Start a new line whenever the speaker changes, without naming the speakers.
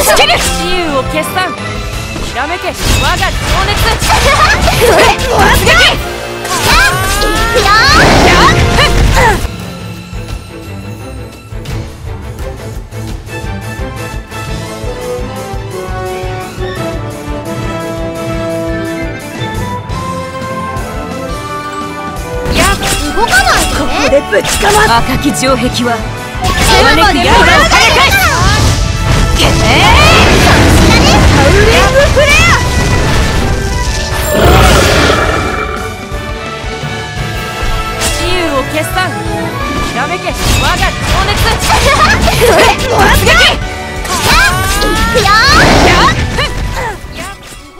スキル自由を決断ひらめけ我が情熱突撃いくよ
動かないで。ここでぶちかま
赤き城壁は手招く刃を跳ね返すハウリングフレア自由を決断ひらめけ我が情熱